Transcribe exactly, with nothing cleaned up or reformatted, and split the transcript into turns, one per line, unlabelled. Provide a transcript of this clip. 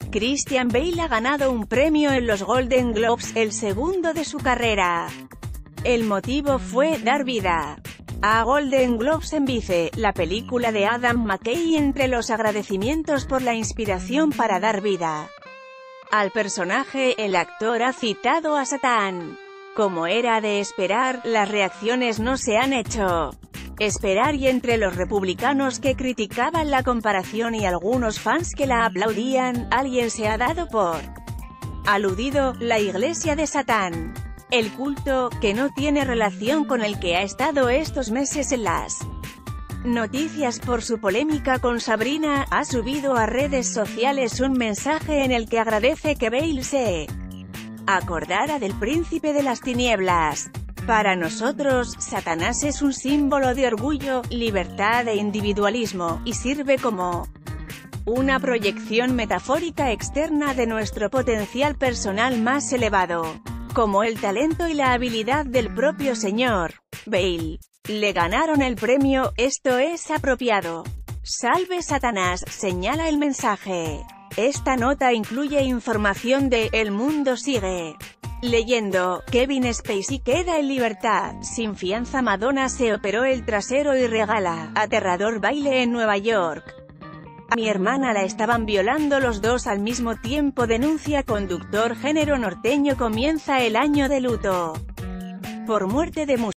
Christian Bale ha ganado un premio en los Golden Globes, el segundo de su carrera. El motivo fue dar vida a Golden Globes en Vice, la película de Adam McKay. Entre los agradecimientos por la inspiración para dar vida al personaje, el actor ha citado a Satán. Como era de esperar, las reacciones no se han hecho esperar, y entre los republicanos que criticaban la comparación y algunos fans que la aplaudían, alguien se ha dado por aludido: la Iglesia de Satán. El culto, que no tiene relación con el que ha estado estos meses en las noticias por su polémica con Sabrina, ha subido a redes sociales un mensaje en el que agradece que Bale se acordara del príncipe de las tinieblas. Para nosotros, Satanás es un símbolo de orgullo, libertad e individualismo, y sirve como una proyección metafórica externa de nuestro potencial personal más elevado, como el talento y la habilidad del propio señor Bale. Le ganaron el premio, esto es apropiado. Salve Satanás, señala el mensaje. Esta nota incluye información de El Mundo Sigue leyendo: Kevin Spacey queda en libertad, sin fianza. Madonna se operó el trasero y regala aterrador baile en Nueva York. A mi hermana la estaban violando los dos al mismo tiempo, denuncia conductor. Género norteño comienza el año de luto por muerte de